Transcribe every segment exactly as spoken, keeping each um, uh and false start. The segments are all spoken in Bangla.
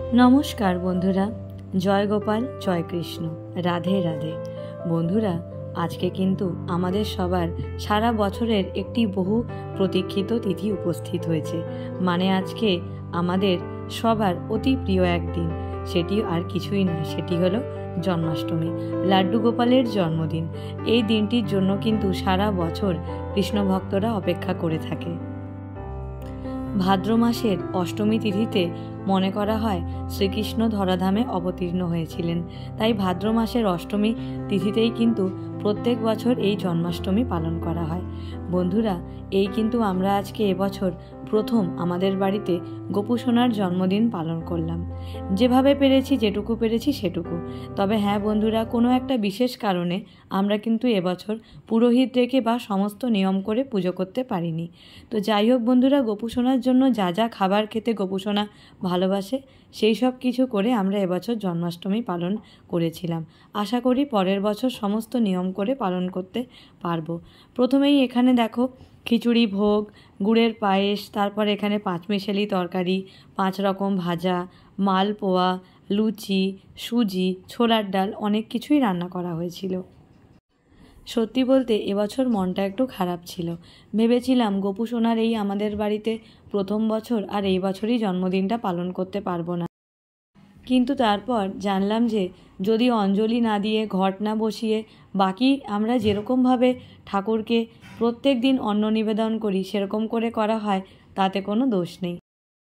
নমস্কার বন্ধুরা, জয় গোপাল, জয় কৃষ্ণ, রাধে রাধে। বন্ধুরা, আজকে কিন্তু আমাদের সবার সারা বছরের একটি বহু প্রতীক্ষিত তিথি উপস্থিত হয়েছে। মানে আজকে আমাদের সবার অতি প্রিয় একদিন, সেটি আর কিছুই নয়, সেটি হলো জন্মাষ্টমী, লাড্ডু গোপালের জন্মদিন। এই দিনটির জন্য কিন্তু সারা বছর কৃষ্ণ ভক্তরা অপেক্ষা করে থাকে। ভাদ্র মাসের অষ্টমী তিথিতে মনে করা হয় শ্রীকৃষ্ণ ধরাধামে অবতীর্ণ হয়েছিলেন। তাই ভাদ্র মাসের অষ্টমী তিথিতেই কিন্তু প্রত্যেক বছর এই জন্মাষ্টমী পালন করা হয়। বন্ধুরা, এই কিন্তু আমরা আজকে এবছর প্রথম আমাদের বাড়িতে গোপু সোনার জন্মদিন পালন করলাম। যেভাবে পেরেছি, যেটুকু পেরেছি সেটুকু। তবে হ্যাঁ বন্ধুরা, কোনো একটা বিশেষ কারণে আমরা কিন্তু এবছর পুরোহিত রেখে বা সমস্ত নিয়ম করে পুজো করতে পারিনি। তো যাই হোক বন্ধুরা, গোপু সোনার জন্য যা যা খাবার খেতে গোপু সোনা ভালোবাসে সেই সব কিছু করে আমরা এবছর জন্মাষ্টমী পালন করেছিলাম। আশা করি পরের বছর সমস্ত নিয়ম করে পালন করতে পারবো। প্রথমেই এখানে দেখো খিচুড়ি ভোগ, গুড়ের পায়েস, তারপর এখানে পাঁচমিশালি তরকারি, পাঁচ রকম ভাজা, মালপোয়া, লুচি, সুজি, ছোলার ডাল, অনেক কিছুই রান্না করা হয়েছিল। সত্যি বলতে এবছর মনটা একটু খারাপ ছিল। ভেবেছিলাম গোপু সোনার এই আমাদের বাড়িতে প্রথম বছর আর এই বছরই জন্মদিনটা পালন করতে পারবো না। কিন্তু তারপর জানলাম যে যদি অঞ্জলি না দিয়ে, ঘট না বসিয়ে, বাকি আমরা যেরকমভাবে ঠাকুরকে প্রত্যেক দিন অন্ন নিবেদন করি সেরকম করে করা হয়, তাতে কোনো দোষ নেই।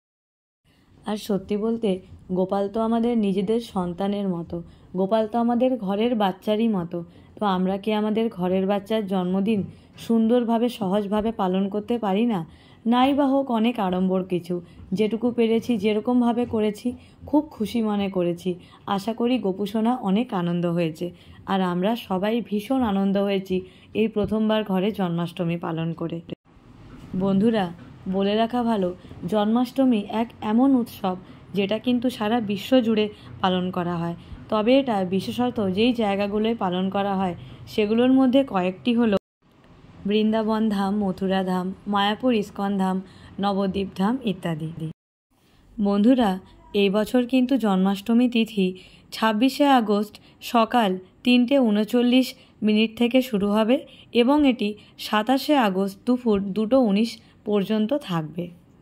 আর সত্যি বলতে গোপাল তো আমাদের নিজেদের সন্তানের মতো, গোপাল তো আমাদের ঘরের বাচ্চারই মতো। তো আমরা কি আমাদের ঘরের বাচ্চার জন্মদিন সুন্দরভাবে সহজভাবে পালন করতে পারি না? নাই বা হোক অনেক আড়ম্বর কিছু, যেটুকু পেরেছি যেরকমভাবে করেছি খুব খুশি মনে করেছি। আশা করি গোপু সোনা অনেক আনন্দ হয়েছে, আর আমরা সবাই ভীষণ আনন্দ হয়েছি এই প্রথমবার ঘরে জন্মাষ্টমী পালন করে। বন্ধুরা, বলে রাখা ভালো, জন্মাষ্টমী এক এমন উৎসব যেটা কিন্তু সারা বিশ্ব জুড়ে পালন করা হয়। তবে এটা বিশেষত যেই জায়গাগুলোয় পালন করা হয় সেগুলোর মধ্যে কয়েকটি হলো বৃন্দাবন ধাম, মথুরা ধাম, মায়াপুর ইস্কন ধাম, নবদ্বীপ ধাম ইত্যাদি। বন্ধুরা, এই বছর কিন্তু জন্মাষ্টমী তিথি ছাব্বিশে আগস্ট সকাল তিনটে উনচল্লিশ মিনিট থেকে শুরু হবে এবং এটি সাতাশে আগস্ট দুপুর দুটো উনিশ পর্যন্ত থাকবে।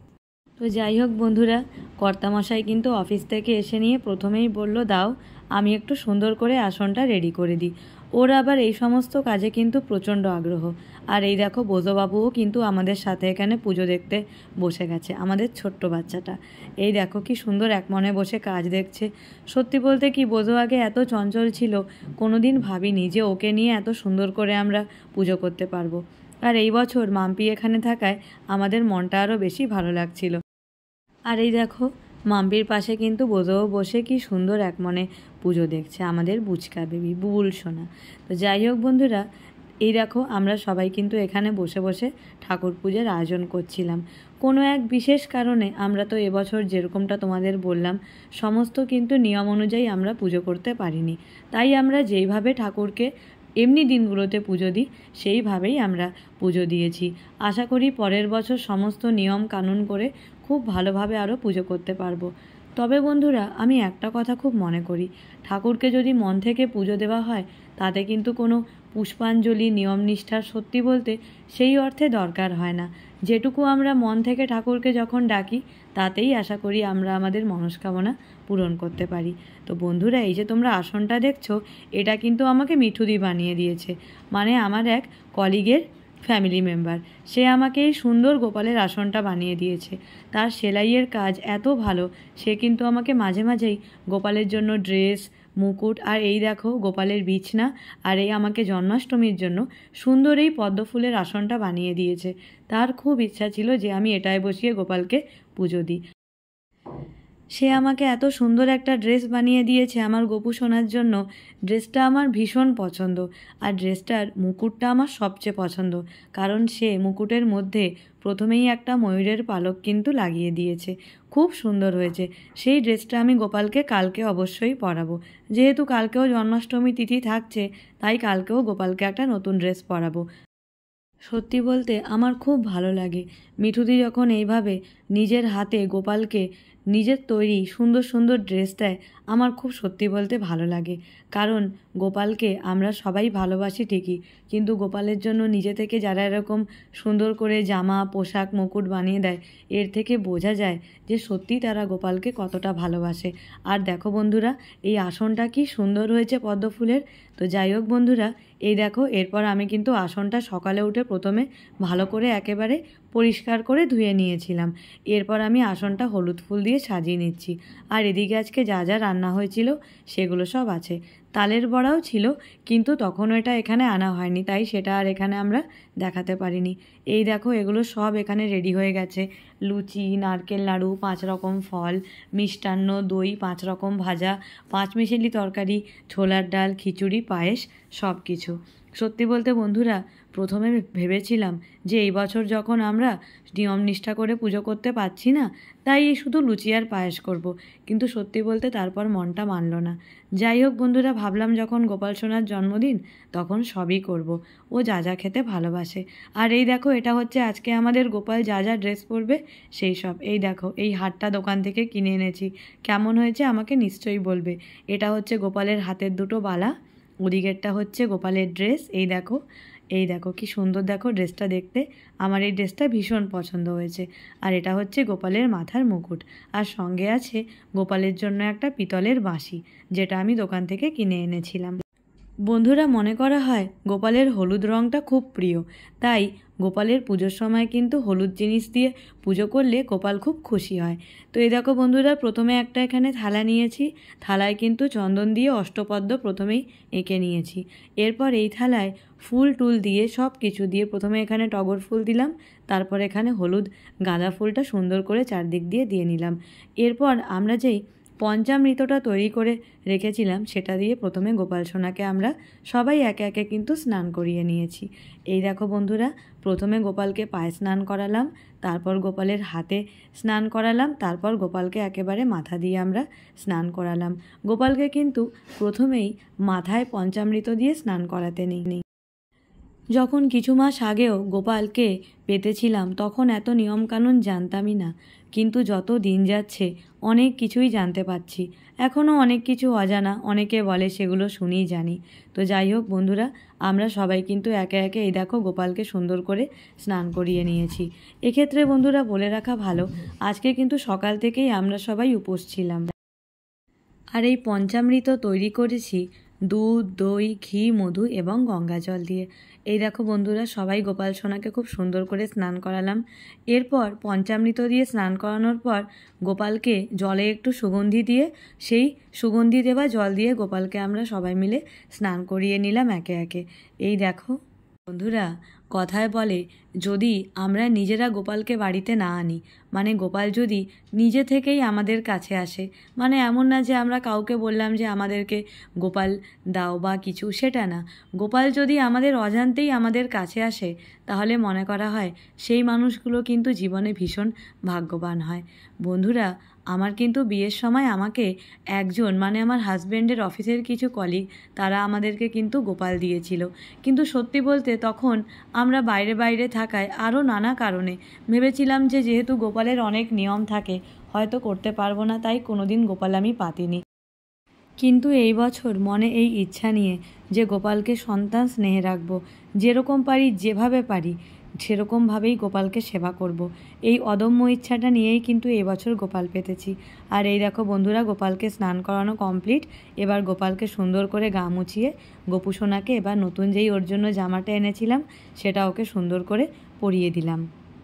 তো যাই হোক বন্ধুরা, কর্তামশাই কিন্তু অফিস থেকে এসে নিয়ে প্রথমেই বলল, দাও আমি একটু সুন্দর করে আসনটা রেডি করে দিই। ওর আবার এই সমস্ত কাজে কিন্তু প্রচণ্ড আগ্রহ। আর এই দেখো বোঝবাবুও কিন্তু আমাদের সাথে এখানে পুজো দেখতে বসে গেছে, আমাদের ছোট্ট বাচ্চাটা। এই দেখো কি সুন্দর এক মনে বসে কাজ দেখছে। সত্যি বলতে কি, বোঝো আগে এত চঞ্চল ছিল, কোনো দিন ভাবিনি যে ওকে নিয়ে এত সুন্দর করে আমরা পুজো করতে পারবো। আর এই বছর মাম্পি এখানে থাকায় আমাদের মনটা আরও বেশি ভালো লাগছিল। আর এই দেখো মাম্পির পাশে কিন্তু বোঝো বসে কি সুন্দর এক মনে পুজো দেখছে আমাদের বুচকা বেবি, বুবুল সোনা। তো যাই হোক বন্ধুরা, এই দেখো আমরা সবাই কিন্তু এখানে বসে বসে ঠাকুর পূজার আয়োজন করছিলাম। কোনো এক বিশেষ কারণে আমরা তো এবছর যেরকমটা তোমাদের বললাম সমস্ত কিন্তু নিয়ম অনুযায়ী আমরা পুজো করতে পারিনি। তাই আমরা যেইভাবে ঠাকুরকে এমনি দিনগুলোতে পুজো দিই সেইভাবেই আমরা পুজো দিয়েছি। আশা করি পরের বছর সমস্ত নিয়ম কানুন করে খুব ভালোভাবে আরও পুজো করতে পারবো। তবে বন্ধুরা, আমি একটা কথা খুব মনে করি, ঠাকুরকে যদি মন থেকে পুজো দেওয়া হয় তাতে কিন্তু কোনো পুষ্পাঞ্জলি, নিয়ম নিষ্ঠার সত্যি বলতে সেই অর্থে দরকার হয় না। যেটুকু আমরা মন থেকে ঠাকুরকে যখন ডাকি তাতেই আশা করি আমরা আমাদের মনস্কামনা পূরণ করতে পারি। তো বন্ধুরা, এই যে তোমরা আসনটা দেখছো, এটা কিন্তু আমাকে মিঠুদি বানিয়ে দিয়েছে, মানে আমার এক কলিগের ফ্যামিলি মেম্বার। সে আমাকে এই সুন্দর গোপালের আসনটা বানিয়ে দিয়েছে। তার সেলাইয়ের কাজ এত ভালো, সে কিন্তু আমাকে মাঝে মাঝেই গোপালের জন্য ড্রেস, মুকুট, আর এই দেখো গোপালের বিছনা, আর এই আমাকে জন্মাষ্টমীর জন্য সুন্দর এই পদ্মফুলের আসনটা বানিয়ে দিয়েছে। তার খুব ইচ্ছা ছিল যে আমি এটায় বসিয়ে গোপালকে পুজো দিই। সে আমাকে এত সুন্দর একটা ড্রেস বানিয়ে দিয়েছে আমার গোপু সোনার জন্য। ড্রেসটা আমার ভীষণ পছন্দ, আর ড্রেসটার মুকুটটা আমার সবচেয়ে পছন্দ, কারণ সে মুকুটের মধ্যে প্রথমেই একটা ময়ূরের পালক কিন্তু লাগিয়ে দিয়েছে। খুব সুন্দর হয়েছে। সেই ড্রেসটা আমি গোপালকে কালকে অবশ্যই পরাবো। যেহেতু কালকেও জন্মাষ্টমী তিথি থাকছে, তাই কালকেও গোপালকে একটা নতুন ড্রেস পরাবো। সত্যি বলতে আমার খুব ভালো লাগে মিঠুদি যখন এইভাবে নিজের হাতে গোপালকে নিজের তৈরি সুন্দর সুন্দর ড্রেস দেয়, আমার খুব সত্যি বলতে ভালো লাগে। কারণ গোপালকে আমরা সবাই ভালোবাসি ঠিকই, কিন্তু গোপালের জন্য নিজে থেকে যারা এরকম সুন্দর করে জামা, পোশাক, মুকুট বানিয়ে দেয়, এর থেকে বোঝা যায় যে সত্যিই তারা গোপালকে কতটা ভালোবাসে। আর দেখো বন্ধুরা, এই আসনটা কি সুন্দর হয়েছে পদ্ম ফুলের। তো যাই হোক বন্ধুরা, এই দেখো, এরপর আমি কিন্তু আসনটা সকালে উঠে প্রথমে ভালো করে একেবারে পরিষ্কার করে ধুয়ে নিয়েছিলাম। এরপর আমি আসনটা হলুদ ফুল দিয়ে সাজিয়ে নিচ্ছি। আর এদিকে আজকে যা যা রান্না হয়েছিল সেগুলো সব আছে। তালের বড়াও ছিল, কিন্তু তখন এটা এখানে আনা হয়নি, তাই সেটা আর এখানে আমরা দেখাতে পারিনি। এই দেখো, এগুলো সব এখানে রেডি হয়ে গেছে। লুচি, নারকেল নাড়ু, পাঁচ রকম ফল, মিষ্টান্ন, দই, পাঁচ রকম ভাজা, পাঁচ মিশেলি তরকারি, ছোলার ডাল, খিচুড়ি, পায়েস, সব কিছু। সত্যি বলতে বন্ধুরা, প্রথমে ভেবেছিলাম যে এই বছর যখন আমরা নিয়ম নিষ্ঠা করে পুজো করতে পারছি না, তাই শুধু লুচি আর পায়েস করব। কিন্তু সত্যি বলতে তারপর মনটা মানল না। যাই হোক বন্ধুরা, ভাবলাম যখন গোপাল সোনার জন্মদিন তখন সবই করব, ও যা যা খেতে ভালোবাসে। আর এই দেখো, এটা হচ্ছে আজকে আমাদের গোপাল যা যা ড্রেস পরবে সেই সব। এই দেখো, এই হারটা দোকান থেকে কিনে এনেছি, কেমন হয়েছে আমাকে নিশ্চয়ই বলবে। এটা হচ্ছে গোপালের হাতের দুটো বালা, ওদিকেরটা হচ্ছে গোপালের ড্রেস। এই দেখো, এই দেখো কি সুন্দর দেখো ড্রেসটা দেখতে, আমার এই ড্রেসটা ভীষণ পছন্দ হয়েছে। আর এটা হচ্ছে গোপালের মাথার মুকুট, আর সঙ্গে আছে গোপালের জন্য একটা পিতলের বাঁশি, যেটা আমি দোকান থেকে কিনে এনেছিলাম। বন্ধুরা, মনে করা হয় গোপালের হলুদ রঙটা খুব প্রিয়, তাই গোপালের পুজোর সময় কিন্তু হলুদ জিনিস দিয়ে পুজো করলে গোপাল খুব খুশি হয়। তো এই দেখো বন্ধুরা, প্রথমে একটা এখানে থালা নিয়েছি, থালায় কিন্তু চন্দন দিয়ে অষ্টপদ্ম প্রথমেই এঁকে নিয়েছি। এরপর এই থালায় ফুল টুল দিয়ে সব কিছু দিয়ে প্রথমে এখানে টগর ফুল দিলাম, তারপর এখানে হলুদ গাঁদা ফুলটা সুন্দর করে চারদিক দিয়ে দিয়ে নিলাম। এরপর আমরা যেই পঞ্চামৃতটা তৈরি করে রেখেছিলাম সেটা দিয়ে প্রথমে গোপাল সোনাকে আমরা সবাই একে একে কিন্তু স্নান করিয়ে নিয়েছি। এই দেখো বন্ধুরা, প্রথমে গোপালকে পায়ে স্নান করালাম, তারপর গোপালের হাতে স্নান করালাম, তারপর গোপালকে একেবারে মাথা দিয়ে আমরা স্নান করালাম। গোপালকে কিন্তু প্রথমেই মাথায় পঞ্চামৃত দিয়ে স্নান করাতে নেই। যখন কিছু মাস আগেও গোপালকে পেতেছিলাম তখন এত নিয়মকানুন জানতামই না, কিন্তু যত দিন যাচ্ছে অনেক কিছুই জানতে পারছি। এখনও অনেক কিছু অজানা, অনেকে বলে সেগুলো শুনেই জানি। তো যাই হোক বন্ধুরা, আমরা সবাই কিন্তু একে একে এই দেখো গোপালকে সুন্দর করে স্নান করিয়ে নিয়েছি। এক্ষেত্রে বন্ধুরা বলে রাখা ভালো, আজকে কিন্তু সকাল থেকেই আমরা সবাই উপোস ছিলাম। আর এই পঞ্চামৃত তৈরি করেছি দুধ, দই, ঘি, মধু এবং গঙ্গা জল দিয়ে। এই দেখো বন্ধুরা, সবাই গোপাল সোনাকে খুব সুন্দর করে স্নান করালাম। এরপর পঞ্চামৃত দিয়ে স্নান করানোর পর গোপালকে জলে একটু সুগন্ধি দিয়ে সেই সুগন্ধি দেওয়া জল দিয়ে গোপালকে আমরা সবাই মিলে স্নান করিয়ে নিলাম একে একে। এই দেখো বন্ধুরা, কথায় বলে যদি আমরা নিজেরা গোপালকে বাড়িতে না আনি, মানে গোপাল যদি নিজে থেকেই আমাদের কাছে আসে, মানে এমন না যে আমরা কাউকে বললাম যে আমাদেরকে গোপাল দাও বা কিছু, সেটা না। গোপাল যদি আমাদের অজান্তেই আমাদের কাছে আসে, তাহলে মনে করা হয় সেই মানুষগুলো কিন্তু জীবনে ভীষণ ভাগ্যবান হয়। বন্ধুরা, আমার কিন্তু বিয়ের সময় আমাকে একজন, মানে আমার হাজব্যান্ডের অফিসের কিছু কলিগ, তারা আমাদেরকে কিন্তু গোপাল দিয়েছিল। কিন্তু সত্যি বলতে তখন আমরা বাইরে বাইরে থাকায় আরও নানা কারণে ভেবেছিলাম যে যেহেতু গোপালের অনেক নিয়ম থাকে হয়তো করতে পারবো না, তাই কোনোদিন গোপাল আমি পাতিনি। কিন্তু এই বছর মনে এই ইচ্ছা নিয়ে যে গোপালকে সন্তান স্নেহে রাখবো, যেরকম পারি যেভাবে পারি সেরকমভাবেই গোপালকে সেবা করব। এই অদম্য ইচ্ছাটা নিয়েই কিন্তু এবছর গোপাল পেতেছি। আর এই দেখো বন্ধুরা, গোপালকে স্নান করানো কমপ্লিট। এবার গোপালকে সুন্দর করে গা মুছিয়ে গোপু সোনাকে এবার নতুন যেই ওর জন্য জামাটা এনেছিলাম সেটা ওকে সুন্দর করে পরিয়ে দিলাম।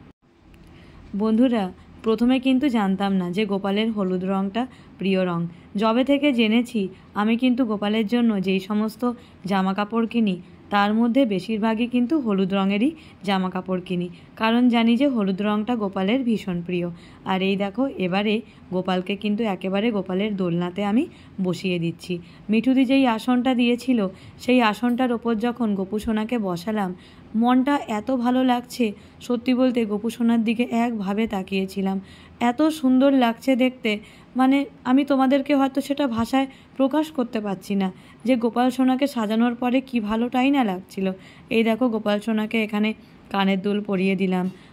বন্ধুরা, প্রথমে কিন্তু জানতাম না যে গোপালের হলুদ রঙটা প্রিয় রঙ। যবে থেকে জেনেছি আমি কিন্তু গোপালের জন্য যেই সমস্ত জামা কাপড় কিনি তার মধ্যে বেশিরভাগই কিন্তু হলুদ রঙেরই জামা কাপড় কিনি, কারণ জানি যে হলুদ রঙটা গোপালের ভীষণ প্রিয়। আর এই দেখো, এবারে গোপালকে কিন্তু একেবারে গোপালের দোলনাতে আমি বসিয়ে দিচ্ছি। মিঠুদি যেই আসনটা দিয়েছিল সেই আসনটার ওপর যখন গোপু সোনাকে বসালাম, মনটা এত ভালো লাগছে, সত্যি বলতে গোপু সোনার দিকে একভাবে তাকিয়েছিলাম। এত সুন্দর লাগছে দেখতে, মানে আমি তোমাদেরকে হয়তো সেটা ভাষায় প্রকাশ করতে পারছি না যে গোপাল সোনাকে সাজানোর পরে কি ভালোটাই না লাগছিল। এই দেখো, গোপাল সোনাকে এখানে কানের দুল পরিয়ে দিলাম,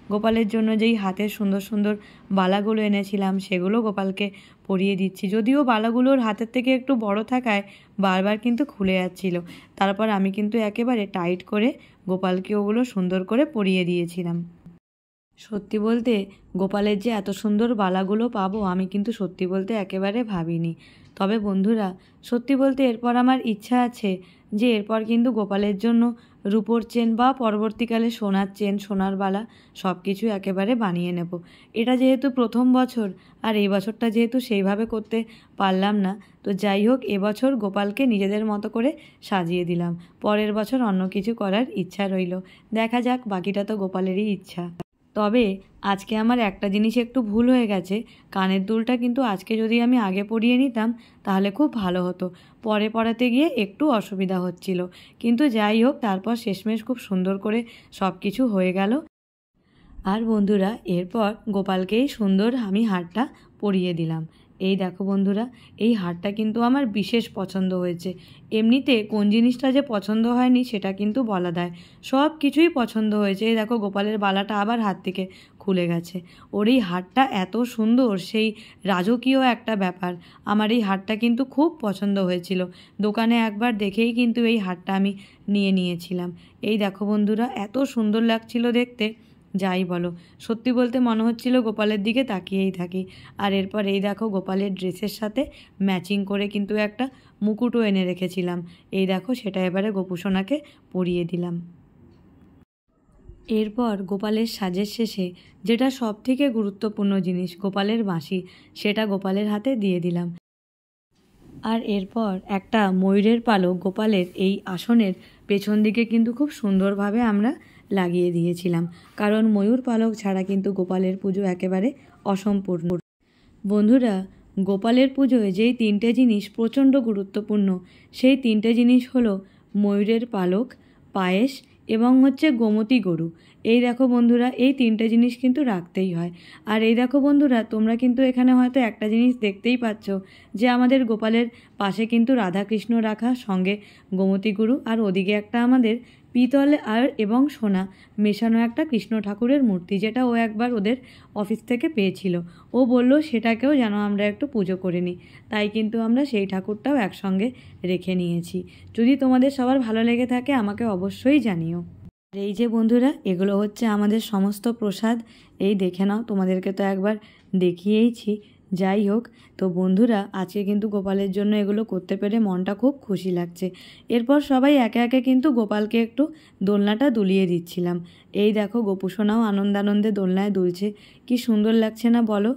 গোপালের জন্য যেই হাতের সুন্দর সুন্দর বালাগুলো এনেছিলাম সেগুলো গোপালকে পরিয়ে দিচ্ছি। যদিও বালাগুলোর হাতের থেকে একটু বড় থাকায় বারবার কিন্তু খুলে যাচ্ছিল। তারপর আমি কিন্তু একেবারে টাইট করে গোপালকে ওগুলো সুন্দর করে পরিয়ে দিয়েছিলাম। সত্যি বলতে গোপালের যে এত সুন্দর বালাগুলো পাবো আমি কিন্তু সত্যি বলতে একেবারে ভাবিনি। তবে বন্ধুরা সত্যি বলতে এরপর আমার ইচ্ছা আছে যে এরপর কিন্তু গোপালের জন্য রূপোর চেন বা পরবর্তীকালে সোনার চেন, সোনার বালা সব কিছু একেবারে বানিয়ে নেব। এটা যেহেতু প্রথম বছর আর এই বছরটা যেহেতু সেইভাবে করতে পারলাম না, তো যাই হোক এবছর গোপালকে নিজেদের মতো করে সাজিয়ে দিলাম। পরের বছর অন্য কিছু করার ইচ্ছা রইল, দেখা যাক, বাকিটা তো গোপালেরই ইচ্ছা। তবে আজকে আমার একটা জিনিস একটু ভুল হয়ে গেছে, কানের দুলটা কিন্তু আজকে যদি আমি আগে পরিয়ে নিতাম তাহলে খুব ভালো হতো। পরে পরাতে গিয়ে একটু অসুবিধা হচ্ছিল, কিন্তু যাই হোক তারপর শেষমেশ খুব সুন্দর করে সব কিছু হয়ে গেল। আর বন্ধুরা এরপর গোপালকেই সুন্দর আমি হারটা পরিয়ে দিলাম। এই দেখো বন্ধুরা, এই হারটা কিন্তু আমার বিশেষ পছন্দ হয়েছে। এমনিতে কোন জিনিসটা যে পছন্দ হয়নি সেটা কিন্তু বলা দেয়, সব কিছুই পছন্দ হয়েছে। এই দেখো গোপালের বালাটা আবার হাত থেকে খুলে গেছে। ওর এই হারটা এত সুন্দর, সেই রাজকীয় একটা ব্যাপার। আমার এই হারটা কিন্তু খুব পছন্দ হয়েছিল, দোকানে একবার দেখেই কিন্তু এই হারটা আমি নিয়ে নিয়েছিলাম। এই দেখো বন্ধুরা, এত সুন্দর লাগছিল দেখতে, যাই বলো, সত্যি বলতে মনে হচ্ছিল গোপালের দিকে তাকিয়েই থাকি। আর এরপর এই দেখো গোপালের ড্রেসের সাথে ম্যাচিং করে কিন্তু একটা মুকুটও এনে রেখেছিলাম। এই দেখো সেটা এবারে গোপুসোনাকে পরিয়ে দিলাম। এরপর গোপালের সাজের শেষে যেটা সব থেকে গুরুত্বপূর্ণ জিনিস, গোপালের বাঁশি, সেটা গোপালের হাতে দিয়ে দিলাম। আর এরপর একটা ময়ূরের পালক গোপালের এই আসনের পেছন দিকে কিন্তু খুব সুন্দরভাবে আমরা লাগিয়ে দিয়েছিলাম, কারণ ময়ূর পালক ছাড়া কিন্তু গোপালের পুজো একেবারে অসম্পূর্ণ। বন্ধুরা গোপালের পুজোয় যেই তিনটে জিনিস প্রচণ্ড গুরুত্বপূর্ণ, সেই তিনটে জিনিস হলো ময়ূরের পালক, পায়েস এবং হচ্ছে গোমতী গরু। এই দেখো বন্ধুরা, এই তিনটে জিনিস কিন্তু রাখতেই হয়। আর এই দেখো বন্ধুরা, তোমরা কিন্তু এখানে হয়তো একটা জিনিস দেখতেই পাচ্ছ যে আমাদের গোপালের পাশে কিন্তু রাধাকৃষ্ণ রাখা, সঙ্গে গোমতী গরু, আর ওদিকে একটা আমাদের পিতল আর এবং সোনা মেশানো একটা কৃষ্ণ ঠাকুরের মূর্তি, যেটা ও একবার ওদের অফিস থেকে পেয়েছিল। ও বলল সেটাকেও যেন আমরা একটু পুজো করে নিই, তাই কিন্তু আমরা সেই ঠাকুরটাও একসঙ্গে রেখে নিয়েছি। যদি তোমাদের সবার ভালো লেগে থাকে আমাকে অবশ্যই জানিও। আর এই যে বন্ধুরা, এগুলো হচ্ছে আমাদের সমস্ত প্রসাদ। এই দেখে নাও, তোমাদেরকে তো একবার দেখিয়েইছি। যাই হোক, তো বন্ধুরা আজকে কিন্তু গোপালের জন্য এগুলো করতে পেরে মনটা খুব খুশি লাগছে। এরপর সবাই একে একে কিন্তু গোপালকে একটু দোলনাটা দুলিয়ে দিচ্ছিলাম। এই দেখো গোপুসোনাও আনন্দানন্দে দোলনায় দুলছে, কি সুন্দর লাগছে না বলো?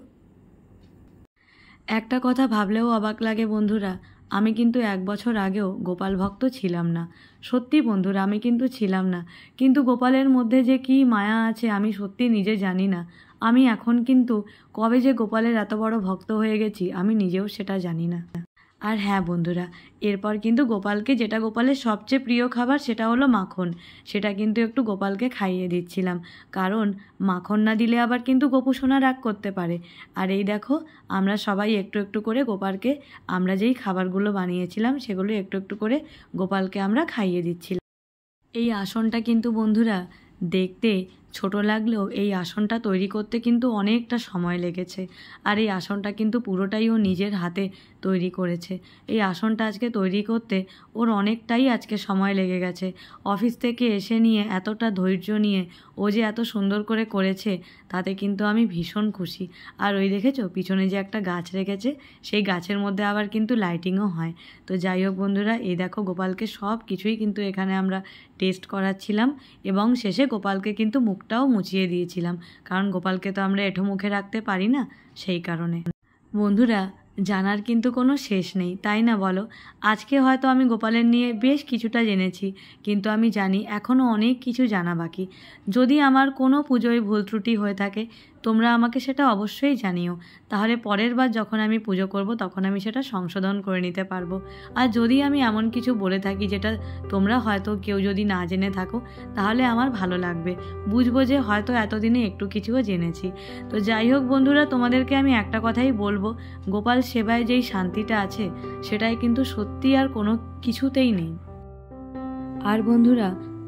একটা কথা ভাবলেও অবাক লাগে বন্ধুরা, আমি কিন্তু এক বছর আগেও গোপাল ভক্ত ছিলাম না। সত্যি বন্ধুরা, আমি কিন্তু ছিলাম না। কিন্তু গোপালের মধ্যে যে কী মায়া আছে আমি সত্যি নিজে জানি না। আমি এখন কিন্তু কবে যে গোপালের এত বড় ভক্ত হয়ে গেছি আমি নিজেও সেটা জানি না। আর হ্যাঁ বন্ধুরা, এরপর কিন্তু গোপালকে, যেটা গোপালের সবচেয়ে প্রিয় খাবার সেটা হলো মাখন, সেটা কিন্তু একটু গোপালকে খাইয়ে দিচ্ছিলাম, কারণ মাখন না দিলে আবার কিন্তু গোপুসোনা রাগ করতে পারে। আর এই দেখো আমরা সবাই একটু একটু করে গোপালকে, আমরা যেই খাবারগুলো বানিয়েছিলাম সেগুলো একটু একটু করে গোপালকে আমরা খাইয়ে দিচ্ছিলাম। এই আসনটা কিন্তু বন্ধুরা দেখতে ছোট লাগলেও এই আসনটা তৈরি করতে কিন্তু অনেকটা সময় লেগেছে। আর এই আসনটা কিন্তু পুরোটাই ও নিজের হাতে তৈরি করেছে। এই আসনটা আজকে তৈরি করতে ওর অনেকটাই আজকে সময় লেগে গেছে। অফিস থেকে এসে নিয়ে এতটা ধৈর্য নিয়ে ও যে এত সুন্দর করে করেছে তাতে কিন্তু আমি ভীষণ খুশি। আর ওই দেখেছো পিছনে যে একটা গাছ রেখেছে, সেই গাছের মধ্যে আবার কিন্তু লাইটিংও হয়। তো যাই হোক বন্ধুরা, এই দেখো গোপালকে সব কিছুই কিন্তু এখানে আমরা টেস্ট করাচ্ছিলাম এবং শেষে গোপালকে কিন্তু মুখটাও মুছিয়ে দিয়েছিলাম, কারণ গোপালকে তো আমরা এঁঠো মুখে রাখতে পারি না, সেই কারণে। বন্ধুরা জানার কিন্তু কোনো শেষ নেই, তাই না বলো? আজকে হয়তো আমি গোপালের নিয়ে বেশ কিছুটা জেনেছি, কিন্তু আমি জানি এখনও অনেক কিছু জানা বাকি। যদি আমার কোনো পুজোয় ভুল ত্রুটি হয়ে থাকে তোমরা আমাকে সেটা অবশ্যই জানিও, তাহলে পরের বার যখন আমি পুজো করব তখন আমি সেটা সংশোধন করে নিতে পারবো। আর যদি আমি এমন কিছু বলে থাকি যেটা তোমরা হয়তো কেউ যদি না জেনে থাকো তাহলে আমার ভালো লাগবে, বুঝবো যে হয়তো এতদিনে একটু কিছুও জেনেছি। তো যাই হোক বন্ধুরা, তোমাদেরকে আমি একটা কথাই বলবো, গোপাল সেবায় যেই শান্তিটা আছে সেটাই কিন্তু সত্যি আর কোনো কিছুতেই নেই। আর বন্ধুরা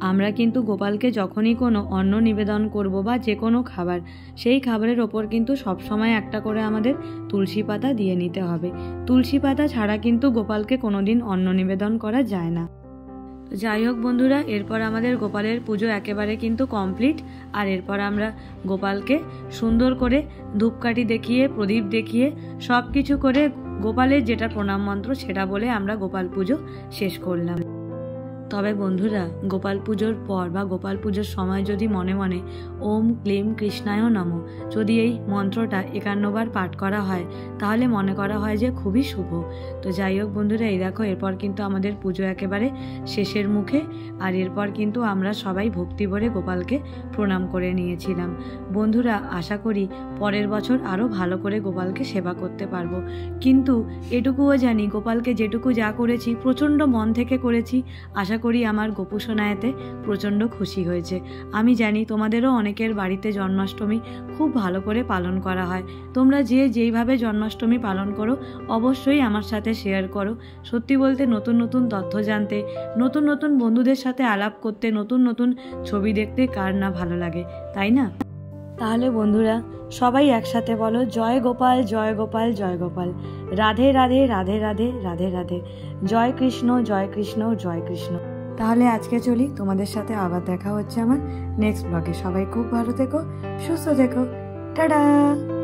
আমরা কিন্তু গোপালকে যখনই কোনো অন্ন নিবেদন করব বা যে কোনো খাবার, সেই খাবারের ওপর কিন্তু সবসময় একটা করে আমাদের তুলসী পাতা দিয়ে নিতে হবে। তুলসী পাতা ছাড়া কিন্তু গোপালকে কোনোদিন অন্ন নিবেদন করা যায় না। যাই হোক বন্ধুরা, এরপর আমাদের গোপালের পুজো একেবারে কিন্তু কমপ্লিট। আর এরপর আমরা গোপালকে সুন্দর করে ধূপকাঠি দেখিয়ে, প্রদীপ দেখিয়ে, সব কিছু করে গোপালের যেটা প্রণাম মন্ত্র সেটা বলে আমরা গোপাল পুজো শেষ করলাম। তবে বন্ধুরা, গোপাল পুজোর পর বা গোপাল পুজোর সময় যদি মনে মনে ওম ক্লিম কৃষ্ণায় নমঃ যদি এই মন্ত্রটা একান্নবার পাঠ করা হয়, তাহলে মনে করা হয় যে খুবই শুভ। তো যাই হোক বন্ধুরা, এই দেখো এরপর কিন্তু আমাদের পুজো একেবারে শেষের মুখে। আর এরপর কিন্তু আমরা সবাই ভক্তি ভরে গোপালকে প্রণাম করে নিয়েছিলাম। বন্ধুরা, আশা করি পরের বছর আরও ভালো করে গোপালকে সেবা করতে পারবো। কিন্তু এটুকুও জানি, গোপালকে যেটুকু যা করেছি প্রচণ্ড মন থেকে করেছি। আশা করি আমার গোপু সোনায়াতে প্রচণ্ড খুশি হয়েছে। আমি জানি তোমাদেরও অনেকের বাড়িতে জন্মাষ্টমী খুব ভালো করে পালন করা হয়। তোমরা যে যেইভাবে জন্মাষ্টমী পালন করো অবশ্যই আমার সাথে শেয়ার করো। সত্যি বলতে নতুন নতুন তথ্য জানতে, নতুন নতুন বন্ধুদের সাথে আলাপ করতে, নতুন নতুন ছবি দেখতে কার না ভালো লাগে, তাই না? তাহলে বন্ধুরা, সবাই একসাথে বলো জয় গোপাল, জয় গোপাল, জয় গোপাল। রাধে রাধে, রাধে রাধে, রাধে রাধে। জয় কৃষ্ণ, জয় কৃষ্ণ, জয় কৃষ্ণ। তাহলে আজকে চলি, তোমাদের সাথে আবার দেখা হচ্ছে আমার নেক্সট ব্লগে। সবাই খুব ভালো থেকো, সুস্থ থেকো, টাটা।